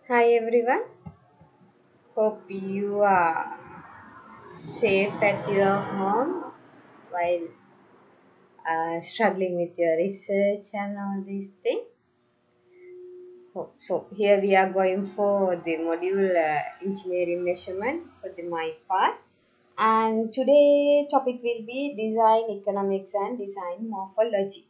Hi everyone, hope you are safe at your home while struggling with your research and all these things. So here we are going for the module engineering measurement for the my part, and today topic will be design economics and design morphology.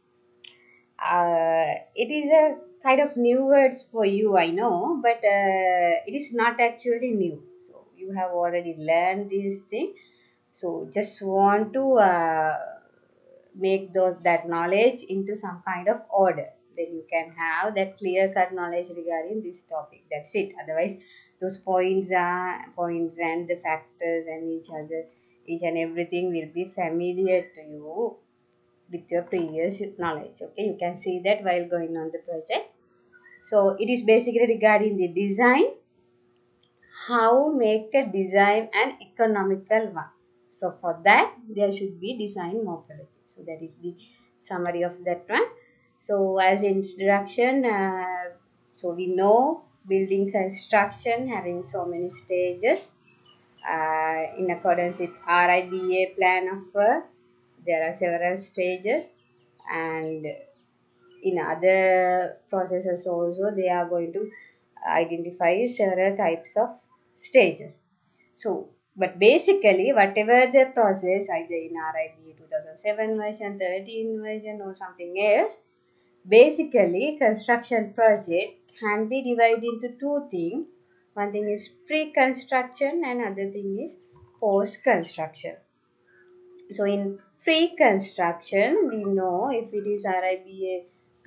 It is a kind of new words for you, I know, but it is not actually new. So you have already learned this thing. So just want to make that knowledge into some kind of order. Then you can have that clear cut knowledge regarding this topic. That's it. Otherwise, those points and the factors and each and everything will be familiar to you with your previous knowledge. Okay, you can see that while going on the project. So it is basically regarding the design, how make a design an economical one. So for that there should be design morphology. So that is the summary of that one. So as introduction, so we know building construction having so many stages in accordance with RIBA plan of work. There are several stages, and in other processes also they are going to identify several types of stages. So but basically whatever the process, either in RIBA 2007 version, 13 version or something else, basically construction project can be divided into two things. One thing is pre-construction and other thing is post-construction. So in pre-construction, we know if it is RIBA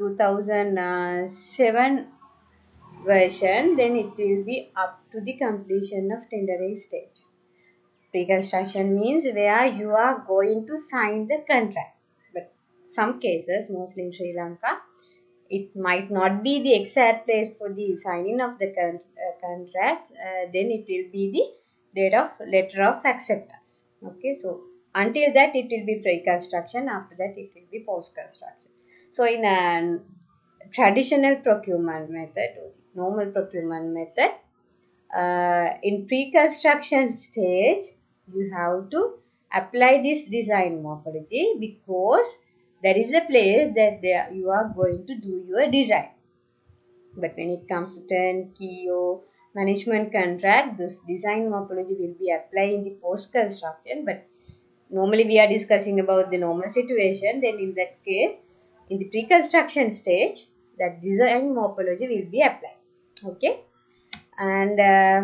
2007 version, then it will be up to the completion of tendering stage. Pre-construction means where you are going to sign the contract. But some cases, mostly in Sri Lanka, it might not be the exact place for the signing of the contract. Then it will be the date of letter of acceptance. Okay, so until that it will be pre-construction. After that it will be post-construction. So in a traditional procurement method, normal procurement method, in pre-construction stage you have to apply this design morphology, because that is a place that you are going to do your design. But when it comes to turnkey or management contract, this design morphology will be applied in the post construction. But normally we are discussing about the normal situation. Then in that case, in the pre-construction stage, that design morphology will be applied. Okay, and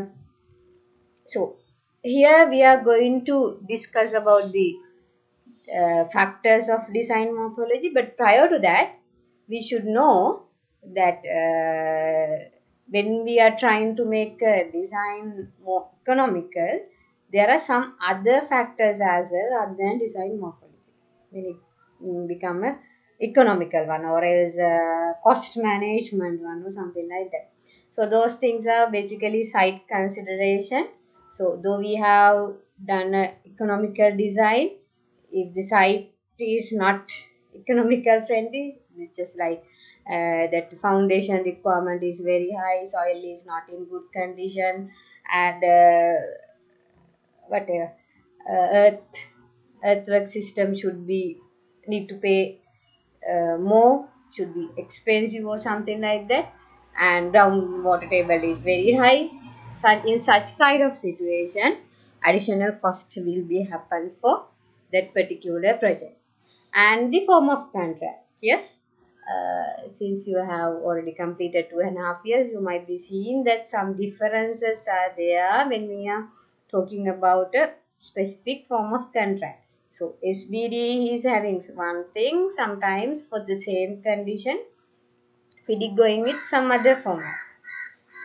so here we are going to discuss about the factors of design morphology. But prior to that, we should know that when we are trying to make a design more economical, there are some other factors as well other than design morphology. When it become a economical one, or else cost management one, or something like that. So those things are basically site consideration. So though we have done a economical design, if the site is not economical friendly, just like that foundation requirement is very high, soil is not in good condition, and whatever earthwork system should be need to pay more, should be expensive or something like that, and groundwater table is very high. In such kind of situation, additional cost will be happen for that particular project. And the form of contract, yes, since you have already completed 2.5 years, you might be seeing that some differences are there when we are talking about a specific form of contract. So SBD is having one thing, sometimes for the same condition, FIDIC going with some other format. So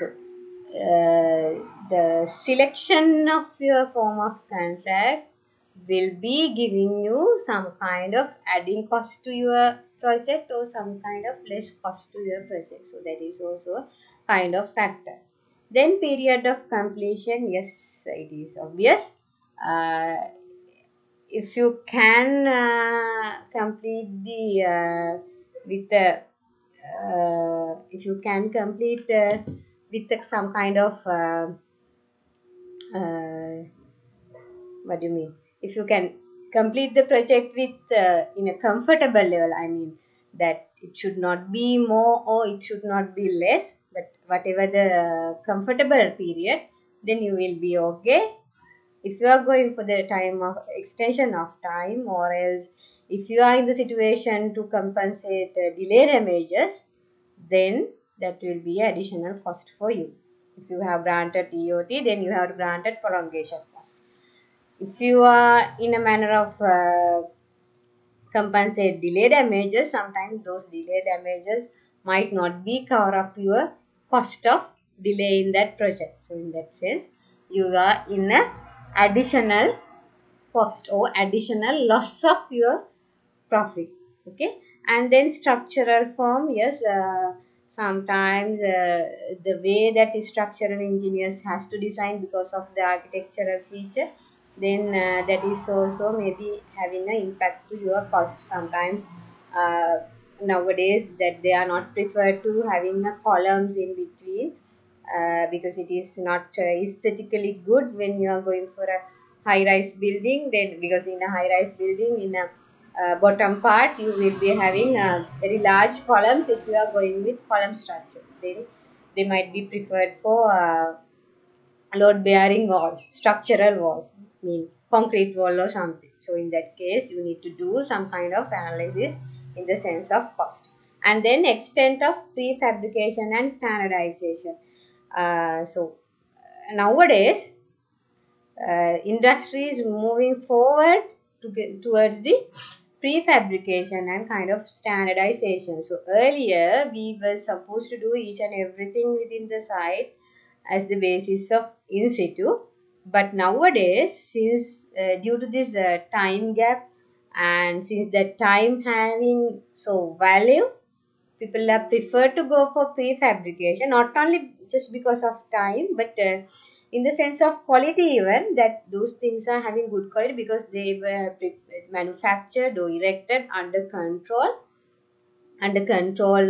the selection of your form of contract will be giving you some kind of adding cost to your project or some kind of less cost to your project. So that is also a kind of factor. Then period of completion, yes, it is obvious. If you can complete the with the if you can complete with some kind of uh, what do you mean? If you can complete the project with in a comfortable level, I mean that it should not be more or it should not be less, but whatever the comfortable period, then you will be okay. If you are going for the time of extension of time, or else if you are in the situation to compensate delay damages, then that will be additional cost for you. If you have granted TOT, then you have granted prolongation cost. If you are in a manner of compensate delay damages, sometimes those delay damages might not be cover up your cost of delay in that project. So in that sense, you are in a additional cost or additional loss of your profit. Okay, and then structural form, yes, sometimes the way that the structural engineers has to design because of the architectural feature, then that is also maybe having an impact to your cost. Sometimes uh, nowadays that they are not preferred to having a columns in between, because it is not aesthetically good when you are going for a high rise building. Then because in a high rise building, in a bottom part you will be having very large columns. If you are going with column structure, then they might be preferred for load bearing walls, structural walls, mean concrete wall or something. So in that case you need to do some kind of analysis in the sense of cost. And then extent of prefabrication and standardization. So nowadays industry is moving forward to get towards the prefabrication and kind of standardization. So earlier we were supposed to do each and everything within the site as the basis of in situ, but nowadays, since due to this time gap, and since that time having so value, people are prefer to go for prefabrication, not only just because of time, but in the sense of quality, even that those things are having good quality because they were manufactured or erected under control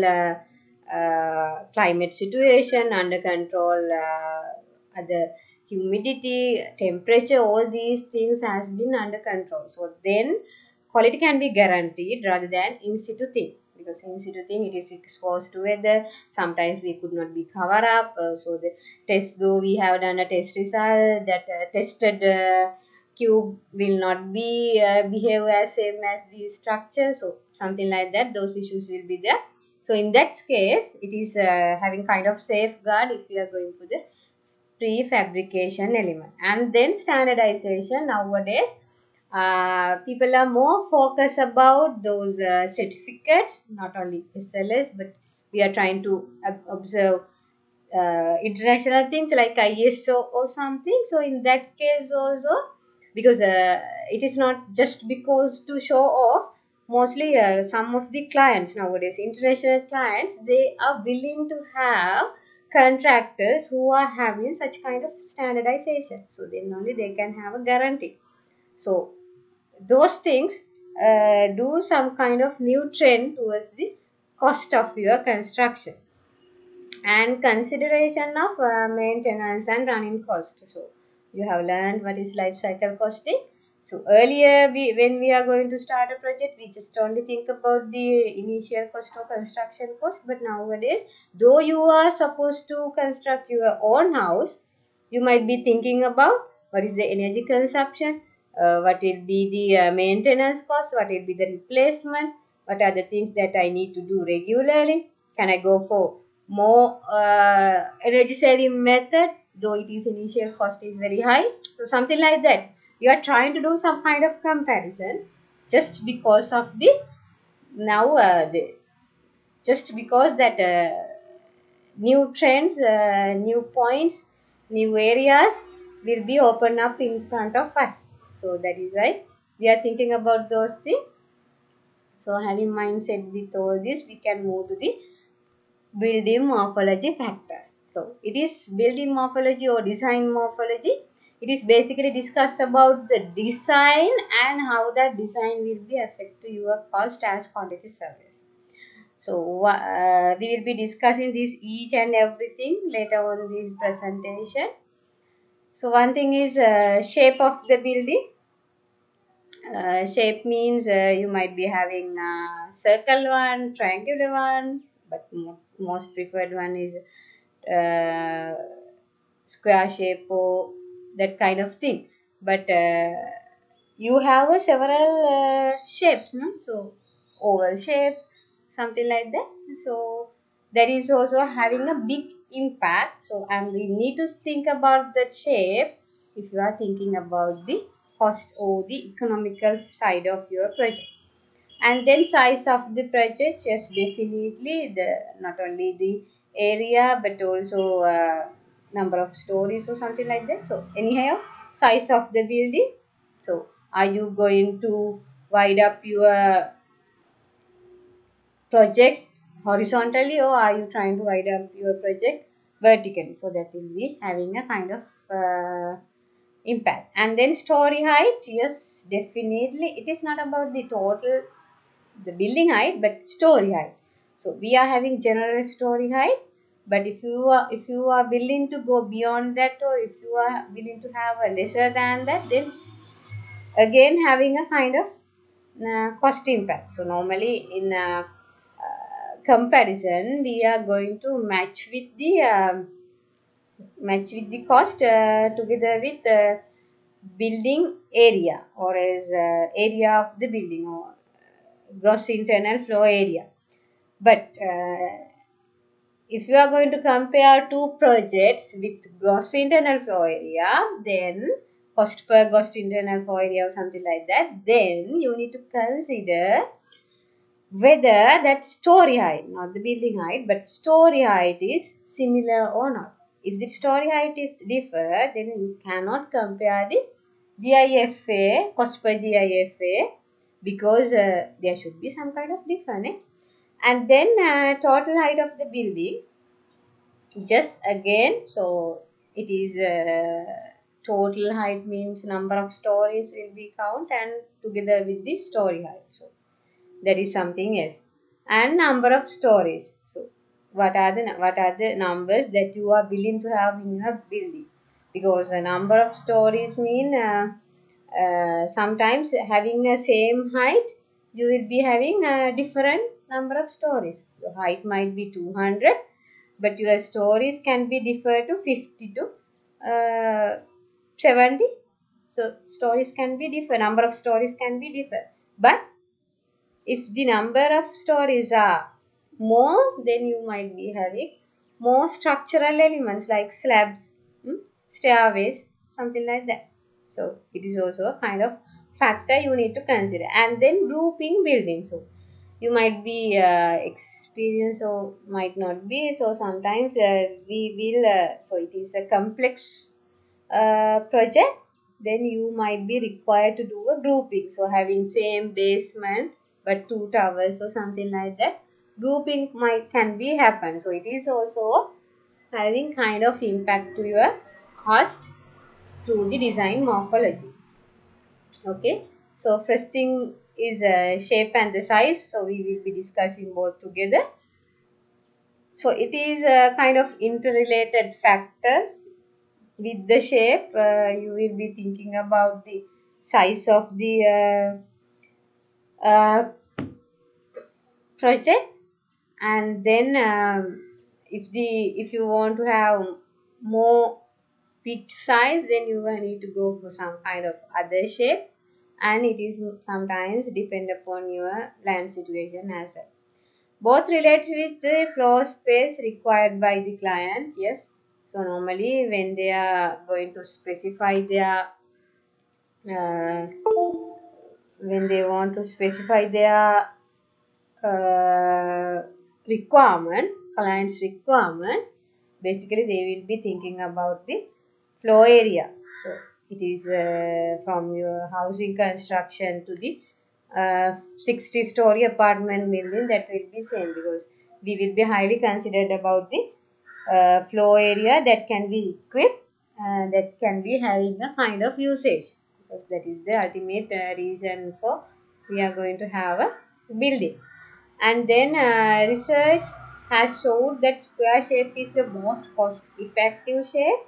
climate situation, under control other humidity, temperature, all these things has been under control. So then quality can be guaranteed rather than in situ thing, because in situ thing it is exposed to weather. Sometimes we could not be cover up. So the test, though we have done a test result that tested cube will not be behave as same as the structure. So something like that, those issues will be there. So in that case, it is having kind of safeguard if you are going for the prefabrication element. And then standardization. Nowadays people are more focused about those certificates, not only SLS, but we are trying to observe international things like ISO or something. So in that case also, because it is not just because to show off, mostly some of the clients nowadays, international clients, they are willing to have contractors who are having such kind of standardization, so then only they can have a guarantee. So those things do some kind of new trend towards the cost of your construction. And consideration of maintenance and running cost. So you have learned what is life cycle costing. So earlier when we are going to start a project, we just only think about the initial cost or construction cost. But nowadays, though you are supposed to construct your own house, you might be thinking about what is the energy consumption, what will be the maintenance cost, what will be the replacement, what are the things that I need to do regularly. Can I go for more energy saving method, though it is initial cost is very high? So something like that. You are trying to do some kind of comparison just because of the now just because that new trends, new points, new areas will be open up in front of us. So that is why we are thinking about those things. So having mindset with all this, we can move to the building morphology factors. So it is building morphology or design morphology. It is basically discuss about the design and how that design will be affect to your cost as quantity service. So we will be discussing this each and everything later on this presentation. So one thing is shape of the building. Shape means you might be having circle one, triangular one, but most preferred one is uh, square shape or that kind of thing. But you have several shapes, no? So oval shape, something like that. So that is also having a big impact. So and we need to think about that shape if you are thinking about the cost or the economical side of your project. And then size of the project, yes, definitely the not only the area but also number of stories or something like that. So anyhow, size of the building. So are you going to wide up your project horizontally, or are you trying to wide up your project vertically? So that will be having a kind of impact. And then story height, yes, definitely it is not about the total the building height but story height. So we are having general story height, but if you are willing to go beyond that, or if you are willing to have a lesser than that, then again having a kind of cost impact. So normally in comparison we are going to match with the cost together with building area, or as area of the building, or gross internal flow area. But if you are going to compare two projects with gross internal flow area, then cost per gross internal flow area or something like that, then you need to consider whether that story height, not the building height, but story height is similar or not. If the story height is differ, then you cannot compare the GIFA, cost per GIFA, because there should be some kind of difference. And then total height of the building, just again, so it is total height means number of stories will be count and together with the story height. So that is something else. And number of stories. So what are the numbers that you are willing to have in your building? Because the number of stories mean sometimes having the same height, you will be having a different number of stories. Your height might be 200, but your stories can be differ to 50 to 70. So stories can be different, number of stories can be different. But if the number of stories are more, then you might be having more structural elements like slabs, stairways, something like that. So it is also a kind of factor you need to consider. And then grouping buildings. So you might be experienced or might not be. So sometimes we will, so it is a complex project, then you might be required to do a grouping. So having same basement but two towers or something like that, grouping can be happen. So it is also having kind of impact to your cost through the design morphology. Okay, so first thing is shape and the size. So we will be discussing both together. So it is a kind of interrelated factors. With the shape, you will be thinking about the size of the project, and then if you want to have more big size, then you will need to go for some kind of other shape, and it is sometimes depend upon your land situation as well. Both relate with the floor space required by the client. Yes, so normally when they are going to specify their uh, when they want to specify their client's requirement, basically they will be thinking about the floor area. So it is from your housing construction to the 60-story apartment building, that will be same, because we will be highly considered about the floor area that can be equipped, that can be having a kind of usage, because that is the ultimate reason for we are going to have a building. And then research has shown that square shape is the most cost effective shape,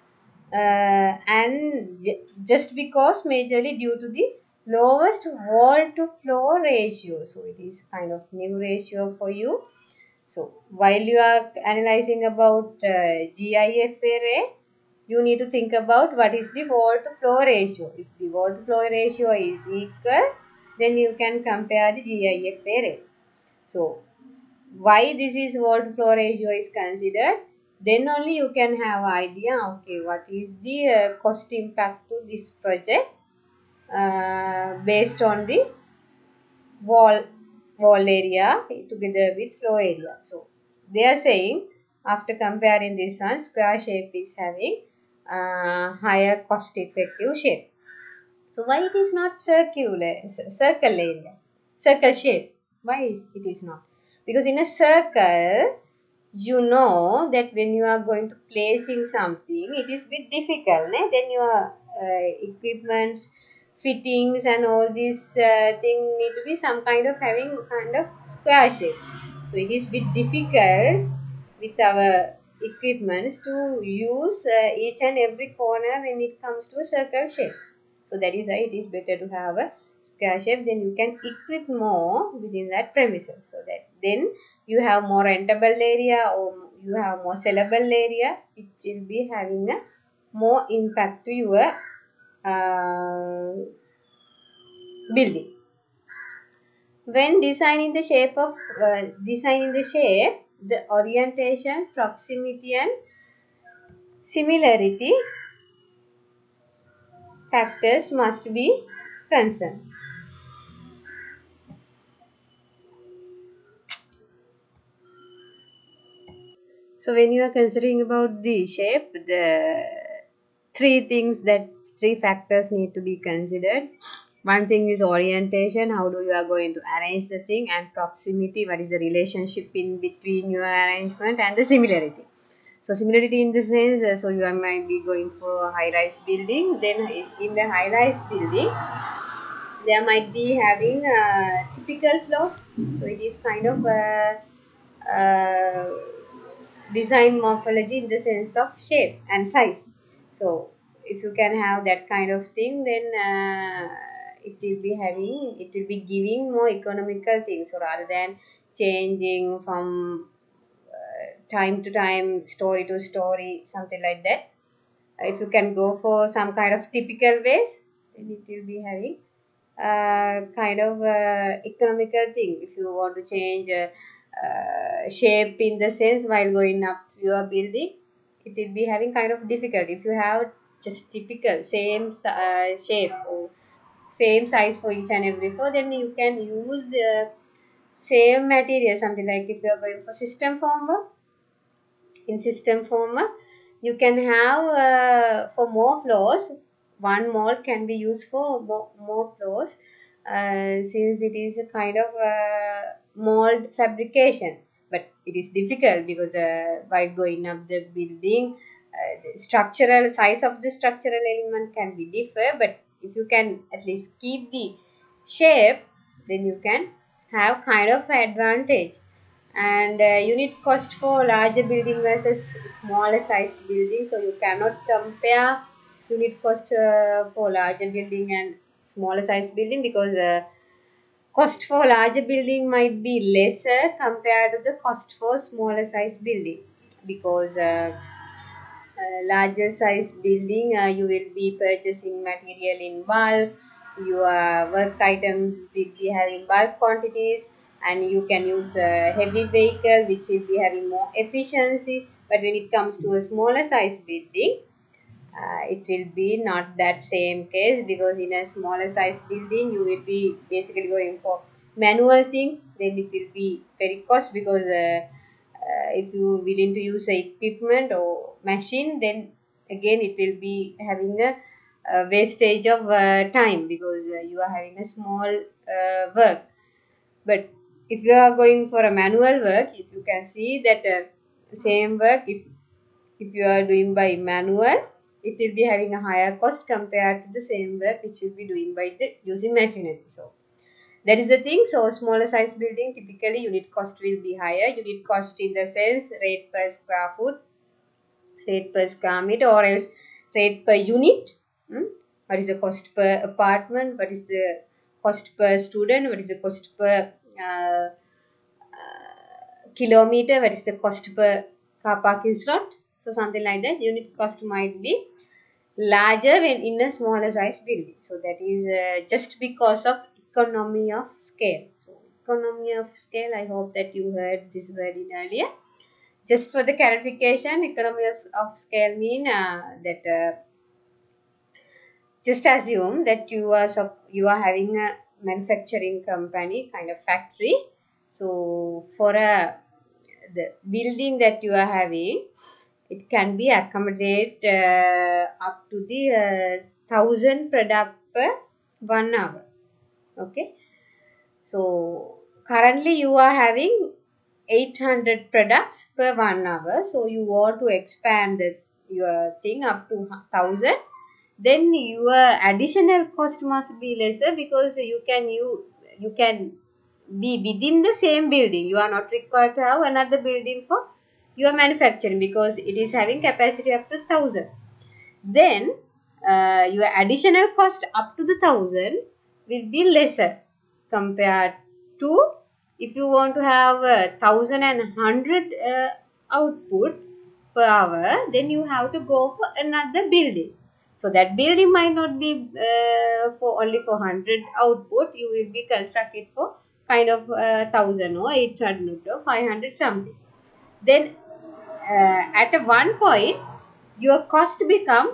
and just because majorly due to the lowest wall to floor ratio. So it is kind of new ratio for you. So while you are analyzing about GIF array, you need to think about what is the wall to floor ratio. If the wall to floor ratio is equal, then you can compare the GIF array. So why this is wall to floor ratio is considered, then only you can have idea, okay, what is the cost impact to this project based on the wall area together with floor area. So they are saying after comparing this one, square shape is having higher cost effective shape. So why it is not circle area, circle shape? Why it is not? Because in a circle, you know that when you are going to placing something, it is bit difficult. Then your equipments, fittings, and all these thing need to be some kind of having kind of square shape. So it is bit difficult with our equipments to use each and every corner when it comes to a circle shape. So that is why it is better to have a square shape. Then you can equip more within that premises. So that then you have more rentable area or you have more sellable area. It will be having a more impact to your building. When designing the shape, the orientation, proximity, and similarity factors must be concerned. So when you are considering about the shape, the three factors need to be considered. One thing is orientation, how do you are going to arrange the thing, and proximity, what is the relationship in between your arrangement, and the similarity. So similarity in the sense, so you might be going for a high-rise building, then in the high-rise building, there might be having typical floors. So it is kind of uh, design morphology in the sense of shape and size. So if you can have that kind of thing, then it will be giving more economical things. So rather than changing from time to time, story to story, something like that, if you can go for some kind of typical ways, then it will be having kind of economical thing. If you want to change shape in the sense while going up your building, it will be having kind of difficult. If you have just typical same shape or same size for each and every floor, then you can use the same material, something like if you are going for system former. In system former, you can have for more floors, one mold can be used for more floors, since it is a kind of mold fabrication. But it is difficult because while going up the building, the structural size of the structural element can be differ, but if you can at least keep the shape, then you can have kind of advantage. And unit cost for larger building versus smaller size building, so you cannot compare unit cost for larger building and smaller size building, because cost for larger building might be lesser compared to the cost for smaller size building, because larger size building, you will be purchasing material in bulk, your work items will be having bulk quantities, and you can use a heavy vehicle which will be having more efficiency. But when it comes to a smaller size building, it will be not that same case, because in a smaller size building you will be basically going for manual things, then it will be very cost, because if you willing to use a equipment or machine, then again it will be having a wastage of time, because you are having a small work. But if you are going for a manual work, if you can see that same work, if you are doing by manual, it will be having a higher cost compared to the same work which you will be doing by the using machinery. So That is the thing. So smaller size building, typically unit cost will be higher. Unit cost in the sense rate per square foot, rate per square meter, or else rate per unit. What is the cost per apartment? What is the cost per student? What is the cost per kilometer? What is the cost per car parking slot? So something like that. Unit cost might be larger when in a smaller size building. So that is just because of economy of scale. So economy of scale, I hope that you heard this word in earlier. Just for the clarification, economy of scale mean that just assume that you are having a manufacturing company, kind of factory. So for the building that you are having, it can be accommodate up to the 1000 product per 1 hour. Okay. So currently you are having 800 products per 1 hour. So you want to expand your thing up to 1000. Then your additional cost must be lesser, because you can be within the same building. You are not required to have another building for your manufacturing, because it is having capacity up to 1000. Then your additional cost up to the 1000 will be lesser compared to if you want to have 1100 output per hour. Then you have to go for another building. So that building might not be for only for 100 output. You will be constructed for kind of 1000 or 800 or 500 something. Then at a one point your cost become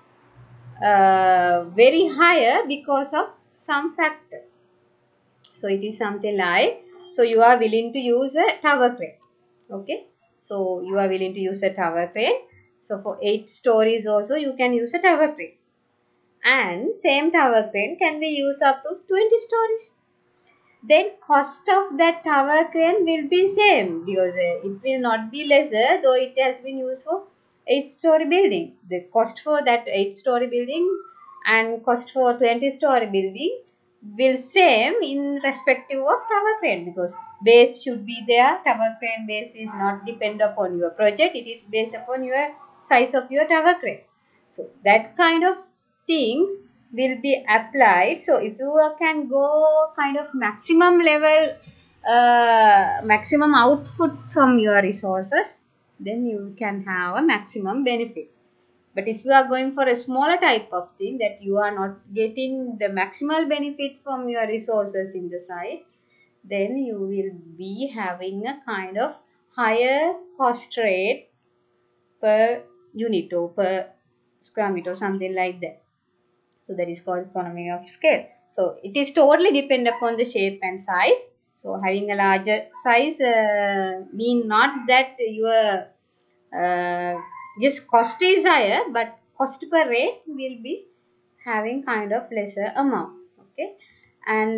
very higher because of some factor. So it is something like, so you are willing to use a tower crane. Okay. So you are willing to use a tower crane. So for 8 stories also you can use a tower crane. And same tower crane can be used up to 20 stories. Then cost of that tower crane will be same, because it will not be lesser though it has been used for 8-story building. The cost for that 8-story building and cost for 20-story building will same in respective of tower crane, because base should be there. Tower crane base is not depend upon your project, it is based upon your size of your tower crane. So that kind of things will be applied. So if you can go kind of maximum level, maximum output from your resources, then you can have a maximum benefit. But if you are going for a smaller type of thing, that you are not getting the maximal benefit from your resources in the site, then you will be having a kind of higher cost rate per unit or per square meter or something like that. So that is called economy of scale. So it is totally depend upon the shape and size. So having a larger size mean not that your yes, cost is higher, but cost per rate will be having kind of lesser amount. Okay. And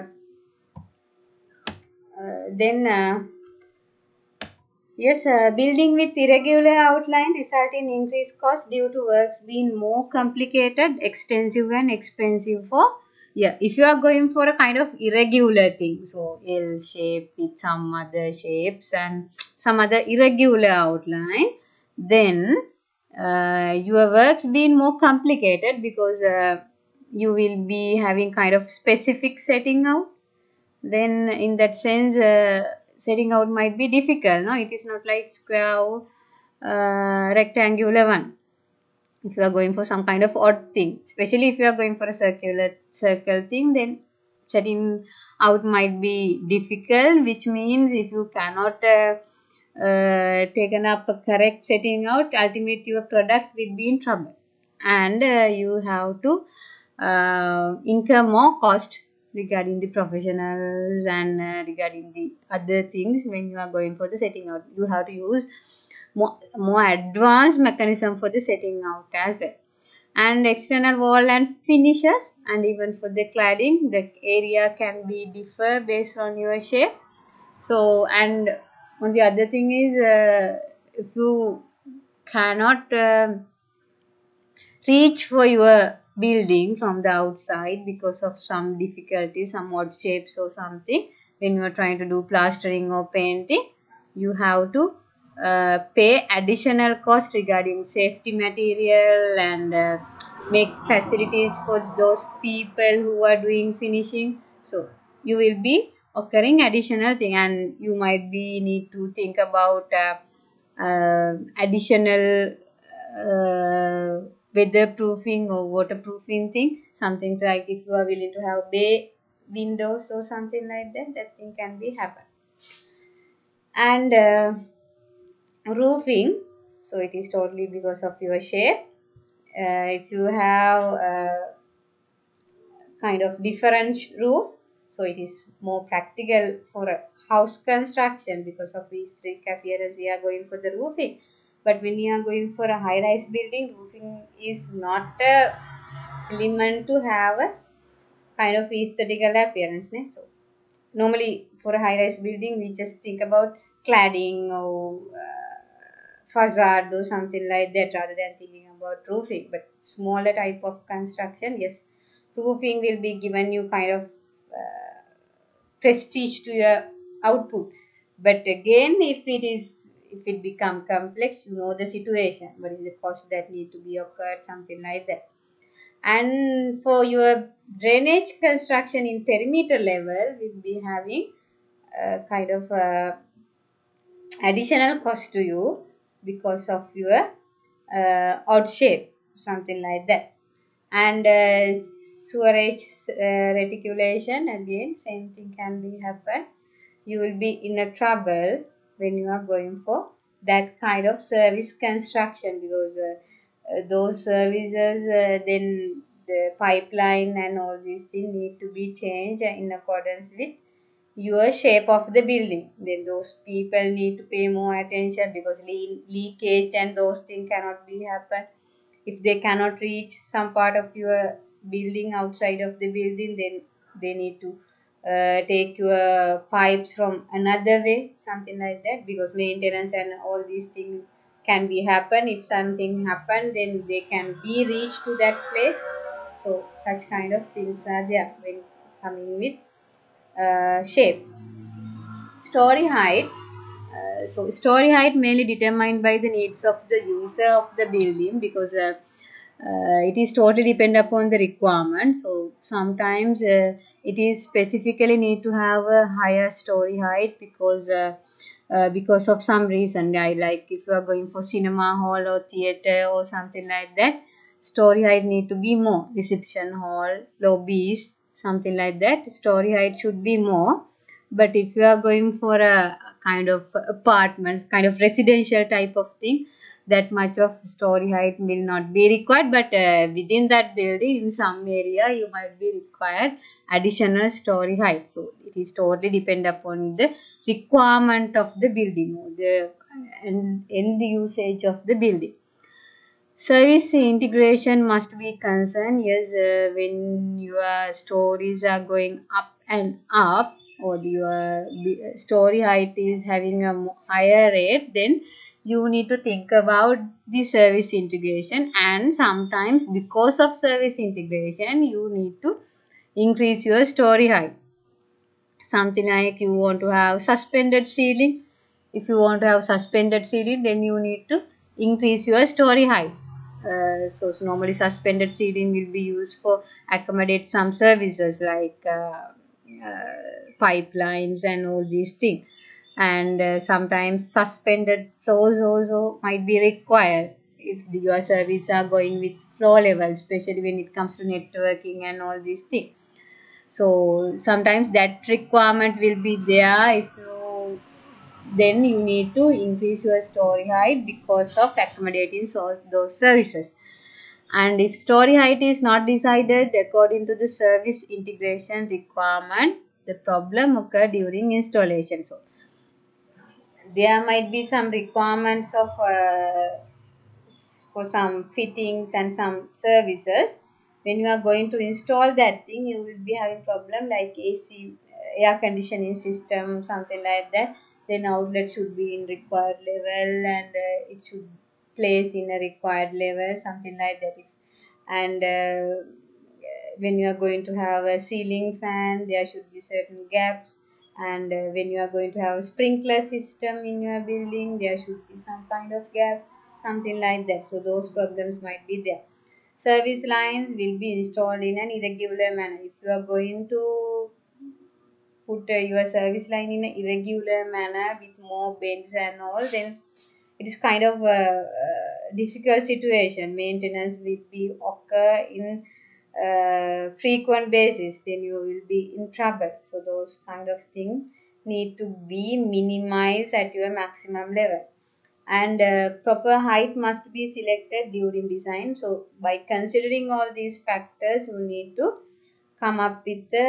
then yes, building with irregular outline result in increased cost due to works being more complicated, extensive and expensive for, yeah, if you are going for a kind of irregular thing, so L shape with some other shapes and some other irregular outline, then your works being more complicated, because you will be having kind of specific setting out. Then in that sense setting out might be difficult. No, it is not like square or rectangular one. If you are going for some kind of odd thing, especially if you are going for a circle thing, then setting out might be difficult, which means if you cannot taken up a correct setting out, ultimately your product will be in trouble, and you have to incur more cost regarding the professionals and regarding the other things. When you are going for the setting out, you have to use more advanced mechanism for the setting out as well. And external wall and finishes, and even for the cladding, the area can be differ based on your shape. So, and on the other thing is if you cannot reach for your building from the outside because of some difficulty, some odd shapes or something. When you are trying to do plastering or painting, you have to pay additional cost regarding safety material and make facilities for those people who are doing finishing. So you will be occurring additional thing, and you might be need to think about additional weatherproofing or waterproofing thing. Something like if you are willing to have bay windows or something like that, that thing can be happen. And roofing, so it is totally because of your shape. If you have kind of different roof, so it is more practical for a house construction. Because of aesthetic appearance, we are going for the roofing. But when you are going for a high-rise building, roofing is not a element to have a kind of aesthetical appearance. So normally for a high-rise building, we just think about cladding or facade or something like that, rather than thinking about roofing. But smaller type of construction, yes, roofing will be given you kind of prestige to your output. But again, if it become complex, you know the situation, what is the cost that need to be occurred, something like that. And for your drainage construction in perimeter level, will be having kind of additional cost to you because of your odd shape, something like that. And sewerage reticulation, again same thing can be happen. You will be in a trouble when you are going for that kind of service construction, because those services, then the pipeline and all these things need to be changed in accordance with your shape of the building. Then those people need to pay more attention, because leakage and those things cannot be happen. If they cannot reach some part of your building outside of the building, then they need to take your pipes from another way, something like that, because maintenance and all these things can be happen. If something happen, then they can be reached to that place. So such kind of things are there when coming with shape. Story height. So story height mainly determined by the needs of the user of the building, because it is totally depend upon the requirement. So sometimes it is specifically need to have a higher story height because of some reason. I like if you are going for cinema hall or theater or something like that, story height need to be more. Reception hall, lobbies, something like that, story height should be more. But if you are going for a kind of apartments, kind of residential type of thing, that much of story height will not be required. But within that building, in some area, you might be required additional story height. So it is totally depend upon the requirement of the building or the end usage of the building. Service integration must be concerned. Yes, when your stories are going up and up, or your story height is having a higher rate, then you need to think about the service integration. And sometimes because of service integration, you need to increase your story height. Something like you want to have suspended ceiling. If you want to have suspended ceiling, then you need to increase your story height. So normally suspended ceiling will be used for accommodate some services like pipelines and all these things. And sometimes suspended floors also might be required if your service are going with floor level, especially when it comes to networking and all these things. So sometimes that requirement will be there. If you then you need to increase your story height because of accommodating those services. And if story height is not decided according to the service integration requirement, the problem occur during installation. So there might be some requirements of for some fittings and some services. When you are going to install that thing, you will be having problem like AC, air conditioning system, something like that. Then outlet should be in required level, and it should place in a required level, something like that. and when you are going to have a ceiling fan, there should be certain gaps, and when you are going to have a sprinkler system in your building, there should be some kind of gap, something like that. So those problems might be there. Service lines will be installed in an irregular manner. If you are going to put your service line in an irregular manner with more bends and all, then it is kind of a difficult situation. Maintenance will be occur in frequent basis, then you will be in trouble. So those kind of things need to be minimized at your maximum level, and proper height must be selected during design. So by considering all these factors, you need to come up with the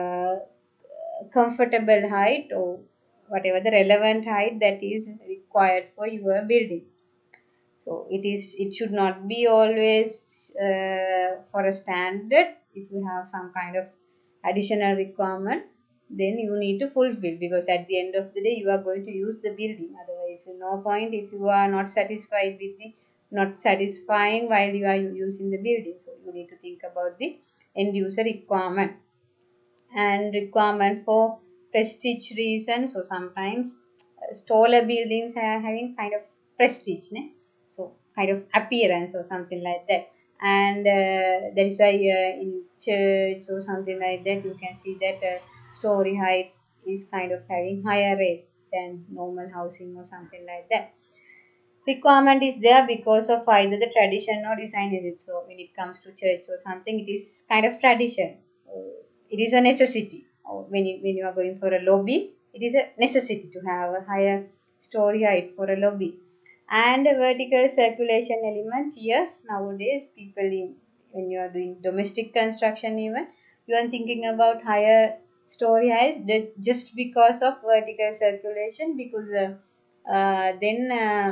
comfortable height, or whatever the relevant height that is required for your building. So it should not be always for a standard. If you have some kind of additional requirement, then you need to fulfill, because at the end of the day you are going to use the building. Otherwise no point if you are not satisfied with the not satisfying while you are using the building. So you need to think about the end user requirement and requirement for prestige reasons. So sometimes taller buildings are having kind of prestige, ne? So kind of appearance or something like that. And there is a in church or something like that, you can see that story height is kind of having higher rate than normal housing or something like that. Requirement is there because of either the tradition or design is it. So when it comes to church or something, it is kind of tradition. It is a necessity. Or when you are going for a lobby, it is a necessity to have a higher story height for a lobby. And a vertical circulation element, yes, nowadays people when you are doing domestic construction even, you are thinking about higher story heights just because of vertical circulation, because then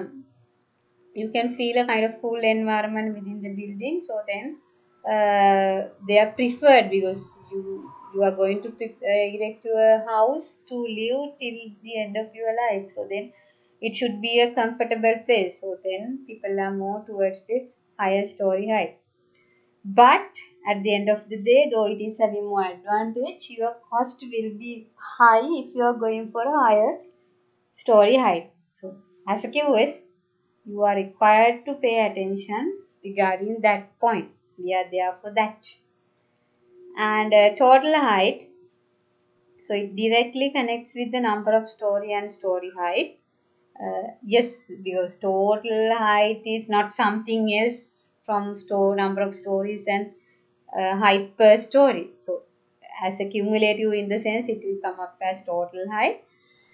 you can feel a kind of cool environment within the building. So then they are preferred, because you are going to erect your house to live till the end of your life. So then it should be a comfortable place. So then people are more towards the higher story height. But at the end of the day, though it is having more advantage, your cost will be high if you are going for a higher story height. So as a QS, you are required to pay attention regarding that point. We are there for that. And total height, so it directly connects with the number of story and story height. Yes, because total height is not something else from number of stories and height per story. So as a cumulative, in the sense, it will come up as total height.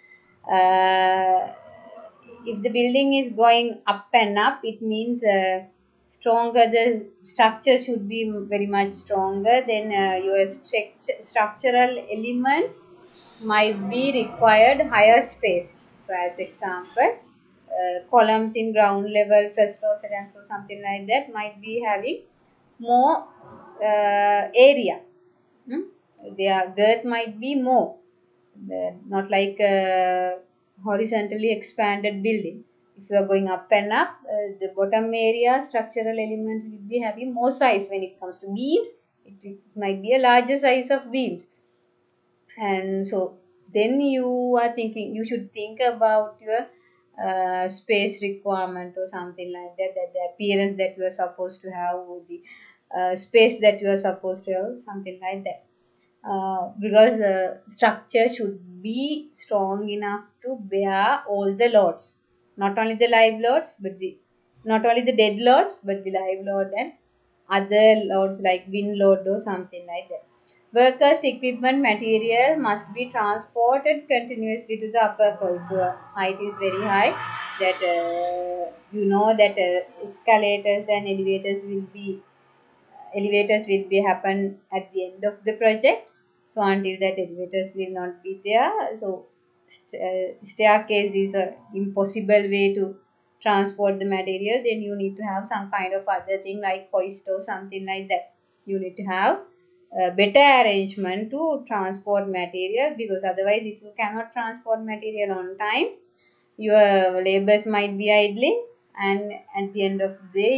If the building is going up and up, it means stronger, the structure should be very much stronger. Then your structural elements might be required higher space. So as example, columns in ground level, first floor, second floor, something like that, might be having more area. Their girth might be more, not like a horizontally expanded building. If you are going up and up, the bottom area structural elements will be having more size. When it comes to beams, it might be a larger size of beams. And so then you are thinking, you should think about your space requirement or something like that, that the appearance that you are supposed to have, or the space that you are supposed to have, something like that. Because the structure should be strong enough to bear all the loads, not only the live loads, but not only the dead loads, but the live load and other loads like wind load or something like that. Workers, equipment, material must be transported continuously to the upper floor. If your height is very high, that you know that escalators and elevators will be happen at the end of the project. So until that, elevators will not be there. So staircase is a impossible way to transport the material. Then you need to have some kind of other thing like hoist or something like that. You need to have a better arrangement to transport material, because otherwise if you cannot transport material on time, your labors might be idling, and at the end of the day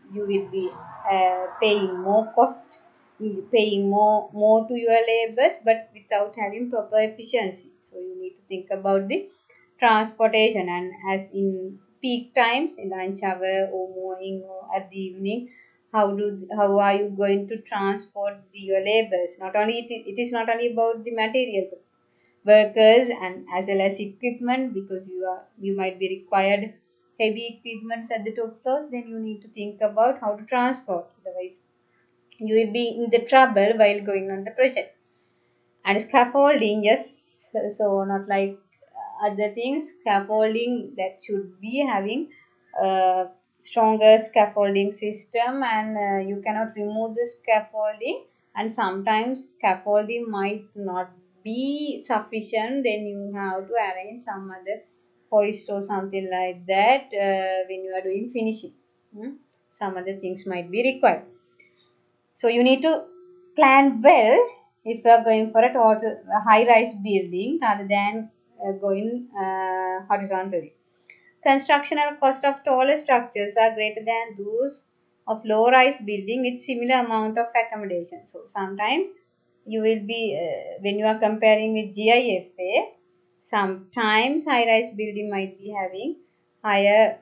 you will be paying more cost, paying more to your labors, but without having proper efficiency. So you need to think about the transportation, and as in peak times, in lunch hour or morning or at the evening, how are you going to transport your labors? Not only it is not only about the material, but workers and as well as equipment, because you might be required heavy equipments at the top floors. Then you need to think about how to transport, otherwise you will be in the trouble while going on the project. And scaffolding, yes, so not like other things, scaffolding that should be having a stronger scaffolding system, and you cannot remove the scaffolding, and sometimes scaffolding might not be sufficient, then you have to arrange some other hoist or something like that when you are doing finishing. Some other things might be required. So you need to plan well if you are going for a total high-rise building rather than going horizontally. Constructional cost of taller structures are greater than those of low-rise building with similar amount of accommodation. So sometimes you will be, when you are comparing with GIFA, sometimes high-rise building might be having higher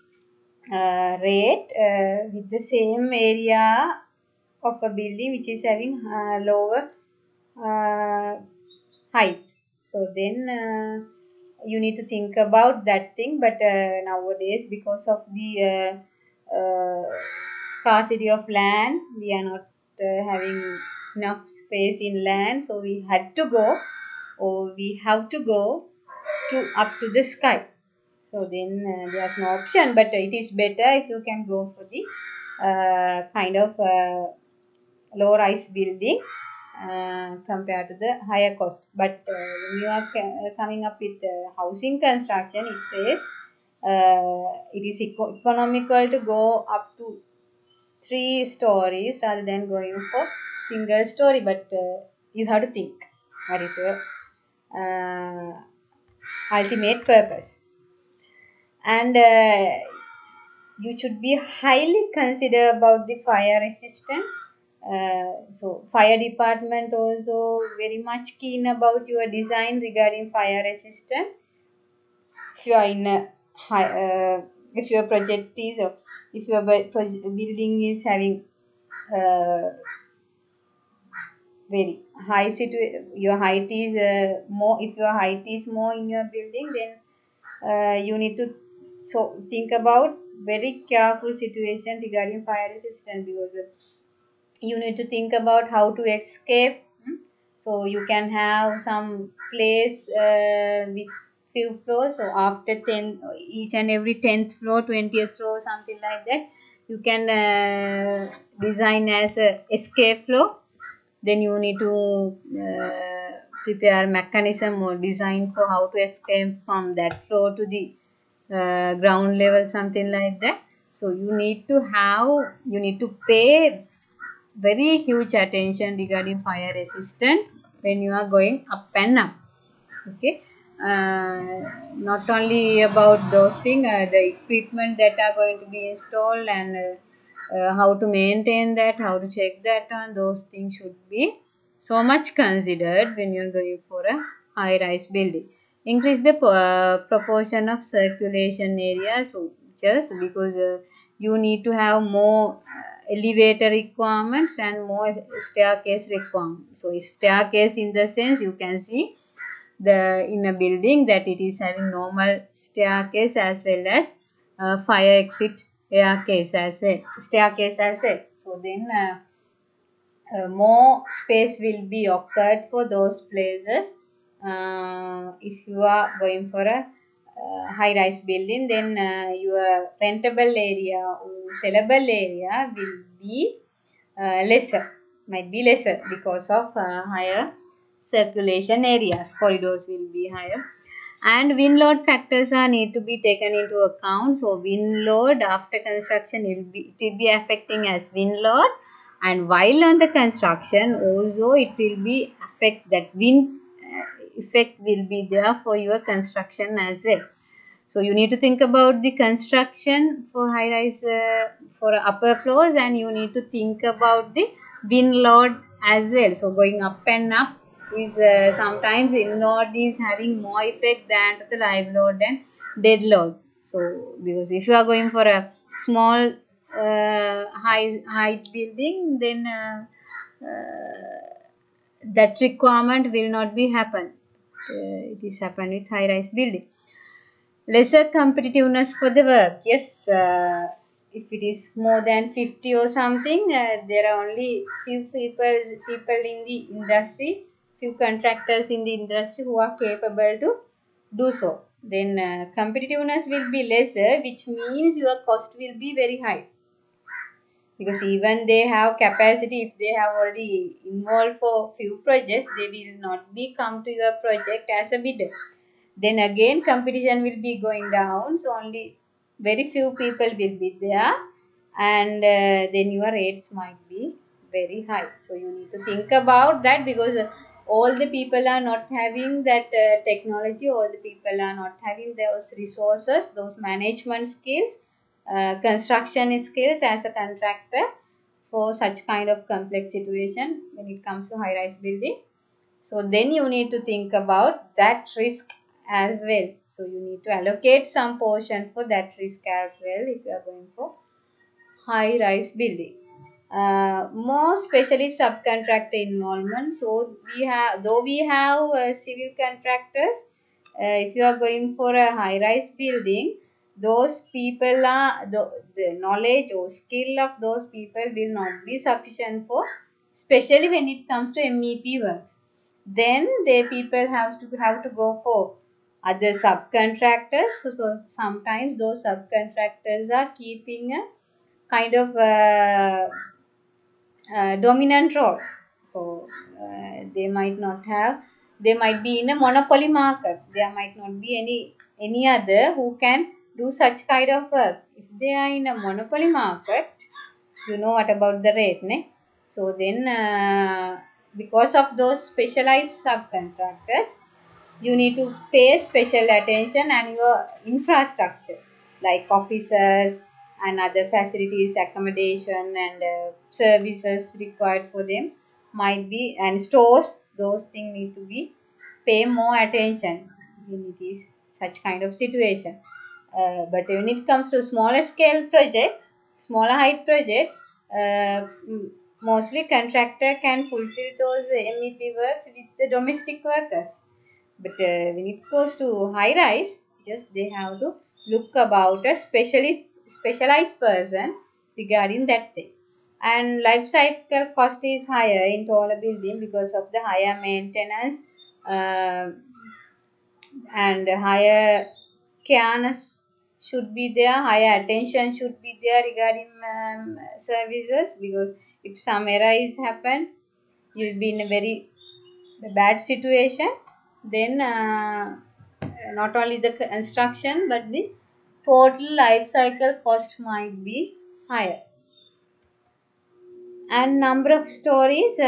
rate with the same area of a building which is having lower height. So then you need to think about that thing. But nowadays, because of the scarcity of land, we are not having enough space in land, so we had to go, or we have to go to up to the sky. So then there's no option, but it is better if you can go for the kind of low-rise building compared to the higher cost. But when you are coming up with housing construction, it says it is economical to go up to 3 stories rather than going for single story. But you have to think what is your ultimate purpose. And you should be highly consider about the fire resistance. So fire department also very much keen about your design regarding fire resistance. If you are in a high, if your project is, if your building is having very high your height is more, if your height is more in your building, then you need to think about very careful situation regarding fire resistance, because you need to think about how to escape. So you can have some place with few floors, so after 10, each and every 10th floor, 20th floor, something like that, you can design as a escape floor. Then you need to prepare mechanism or design for how to escape from that floor to the ground level, something like that. So you need to pay very huge attention regarding fire resistance when you are going up and up. Okay, not only about those things, the equipment that are going to be installed, and how to maintain that, how to check that on, those things should be so much considered when you are going for a high-rise building. Increase the proportion of circulation area. So just because you need to have more elevator requirements and more staircase requirements. So staircase, in the sense, you can see in a building that it is having normal staircase as well as fire exit staircase as well. So then more space will be occurred for those places. If you are going for a high-rise building, then your rentable area or sellable area will be might be lesser because of higher circulation areas. Corridors will be higher. And wind load factors are need to be taken into account. So wind load after construction it will be affecting as wind load, and while on the construction also it will be affect that wind effect will be there for your construction as well. So you need to think about the construction for high rise for upper floors, and you need to think about the wind load as well. So going up and up is sometimes wind load is having more effect than the live load and dead load. So because if you are going for a small high height building, then that requirement will not be happen. It is happen with high rise building. Lesser competitiveness for the work. Yes, if it is more than 50 or something, there are only few people in the industry, few contractors in the industry who are capable to do so. Then competitiveness will be lesser, which means your cost will be very high. Because even they have capacity, if they have already involved for few projects, they will not be come to your project as a bidder. Then again competition will be going down, so only very few people will be there, and then your rates might be very high. So you need to think about that, because all the people are not having that technology, all the people are not having those resources, those management skills, construction skills as a contractor for such kind of complex situation when it comes to high rise building. So then you need to think about that risk as well. So you need to allocate some portion for that risk as well if you are going for high rise building. More especially subcontractor involvement. So we have civil contractors, if you are going for a high rise building, those people are the knowledge or skill of those people will not be sufficient for, especially when it comes to MEP works. Then the people have to go for other subcontractors. So sometimes those subcontractors are keeping a kind of dominant role. So they might not have, they might be in a monopoly market. There might not be any other who can do such kind of work. If they are in a monopoly market, you know what about the rate, ne? So then because of those specialized subcontractors, you need to pay special attention, and your infrastructure like offices and other facilities, accommodation and services required for them might be, and stores, those things need to be pay more attention when it is such kind of situation. But when it comes to smaller scale project, smaller height project, mostly contractor can fulfill those MEP works with the domestic workers. But when it goes to high rise, just they have to look about a specialized person regarding that thing. And life cycle cost is higher in taller building because of the higher maintenance uh, and higher careness should be there, higher attention should be there regarding services, because if some error is happen, you will be in a very bad situation. Then not only the construction but the total life cycle cost might be higher. And number of stories,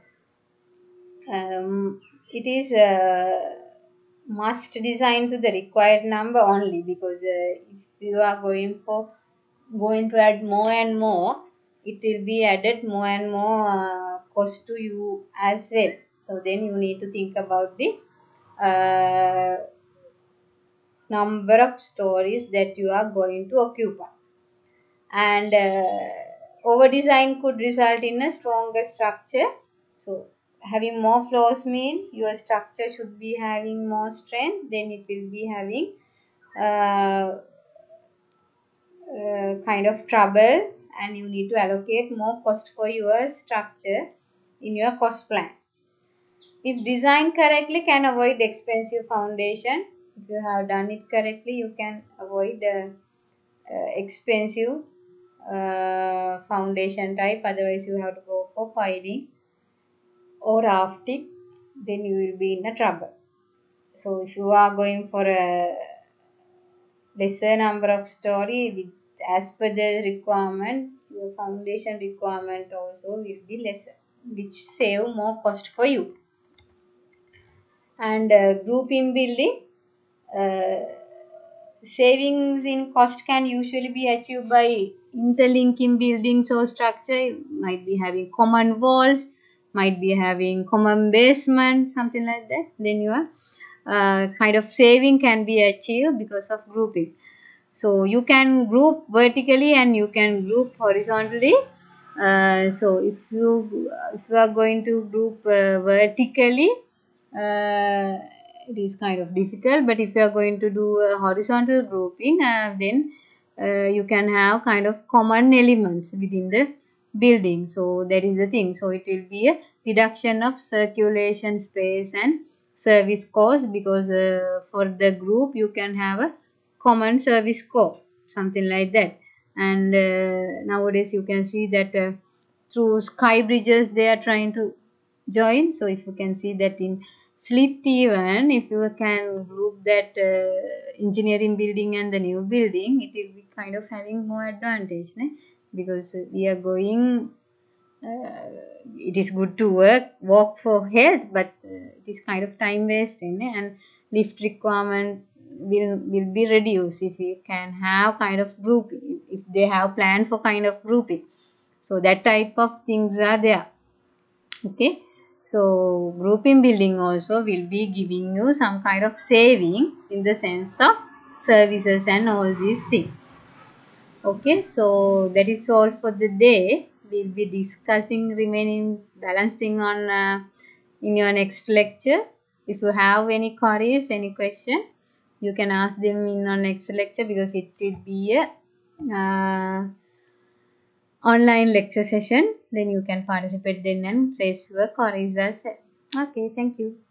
it is must design to the required number only, because if you are going to add more and more, it will be added more and more cost to you as well. So then you need to think about the uh, number of stories that you are going to occupy. And over design could result in a stronger structure. So having more floors mean your structure should be having more strength, then it will be having uh, kind of trouble, and you need to allocate more cost for your structure in your cost plan. If designed correctly, can avoid expensive foundation. If you have done it correctly, you can avoid expensive foundation type. Otherwise, you have to go for piling or rafting. Then you will be in a trouble. So if you are going for a lesser number of story with as per the requirement, your foundation requirement also will be lesser, which save more cost for you. And group in building, uh, savings in cost can usually be achieved by interlinking buildings or structure. Might be having common walls, might be having common basement, something like that. Then your kind of saving can be achieved because of grouping. So you can group vertically and you can group horizontally. So if you are going to group vertically, it is kind of difficult, but if you are going to do a horizontal grouping, then you can have kind of common elements within the building. So that is the thing. So it will be a reduction of circulation space and service cost, because for the group you can have a common service core, something like that. And nowadays you can see that through sky bridges they are trying to join. So if you can see that in Slit even, if you can group that engineering building and the new building, it will be kind of having more advantage, ne? Because we are going, it is good to walk for health, but it is kind of time wasting, ne? And lift requirement will be reduced if you can have kind of grouping, if they have planned for kind of grouping. So that type of things are there. Okay, so grouping building also will be giving you some kind of saving in the sense of services and all these things. Okay, so that is all for the day. We'll be discussing remaining balancing on in your next lecture. If you have any queries, any question, you can ask them in our next lecture, because it will be a online lecture session. Then you can participate then and raise your queries as well. Okay, thank you.